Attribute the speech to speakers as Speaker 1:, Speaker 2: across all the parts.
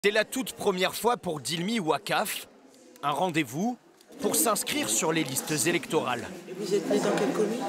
Speaker 1: C'est la toute première fois pour Dhilmi Ouakaf, un rendez-vous pour s'inscrire sur les listes électorales.
Speaker 2: Vous êtes né dans quelle commune?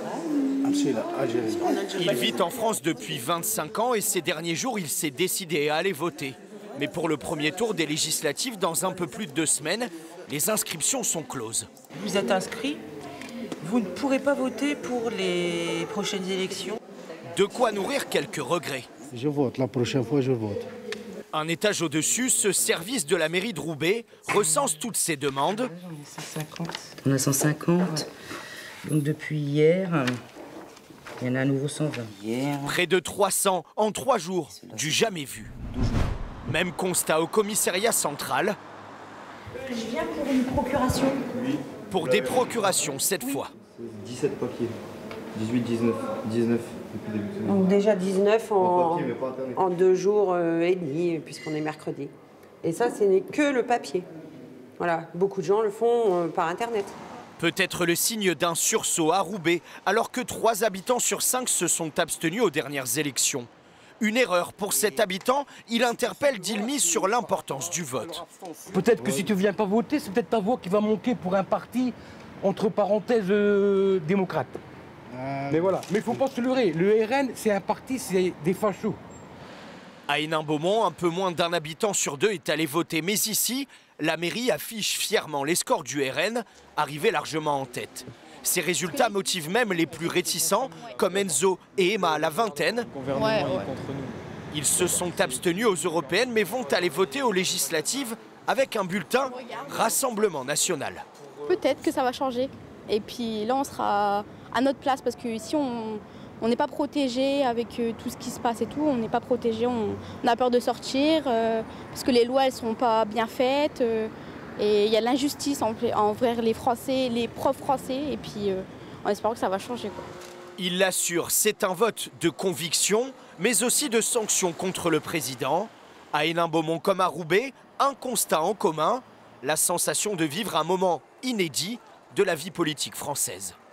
Speaker 3: Algérie.
Speaker 1: Il vit en France depuis 25 ans et ces derniers jours, il s'est décidé à aller voter. Mais pour le premier tour des législatives, dans un peu plus de 2 semaines, les inscriptions sont closes.
Speaker 2: Vous êtes inscrit, vous ne pourrez pas voter pour les prochaines élections.
Speaker 1: De quoi nourrir quelques regrets.
Speaker 3: Je vote, la prochaine fois je vote.
Speaker 1: Un étage au-dessus, ce service de la mairie de Roubaix recense toutes ces demandes.
Speaker 4: On a 150. Donc depuis hier, il y en a à nouveau 120.
Speaker 1: Près de 300 en 3 jours, du jamais vu. Même constat au commissariat central.
Speaker 5: Je viens pour une procuration.
Speaker 6: Oui.
Speaker 1: Pour des procurations cette fois.
Speaker 6: 17 papiers. 18, 19 depuis le début de semaine.
Speaker 5: Donc déjà 19
Speaker 6: papier,
Speaker 5: en 2 jours et demi, puisqu'on est mercredi. Et ça, ce n'est que le papier. Voilà, beaucoup de gens le font par Internet.
Speaker 1: Peut-être le signe d'un sursaut à Roubaix, alors que 3 habitants sur 5 se sont abstenus aux dernières élections. Une erreur pour cet habitant, il interpelle Dhilmi sur l'importance du vote.
Speaker 7: Peut-être que si tu ne viens pas voter, c'est peut-être ta voix qui va manquer pour un parti, entre parenthèses, démocrate. Mais voilà, mais il ne faut pas se leurrer, le RN, c'est un parti, c'est des fachos.
Speaker 1: À Hénin-Beaumont, un peu moins d'1 habitant sur 2 est allé voter. Mais ici, la mairie affiche fièrement les scores du RN, arrivé largement en tête. Ces résultats motivent même les plus réticents, comme Enzo et Emma à la vingtaine. Ils se sont abstenus aux européennes, mais vont aller voter aux législatives avec un bulletin Rassemblement National.
Speaker 8: Peut-être que ça va changer. Et puis là, on sera à notre place, parce qu'ici, on n'est pas protégé avec tout ce qui se passe et tout. On n'est pas protégé, on a peur de sortir, parce que les lois, elles ne sont pas bien faites. Et il y a l'injustice envers les Français, les profs français. Et puis, en espérant que ça va changer, quoi.
Speaker 1: Il l'assure, c'est un vote de conviction, mais aussi de sanctions contre le président. À Hénin-Beaumont comme à Roubaix, un constat en commun, la sensation de vivre un moment inédit de la vie politique française.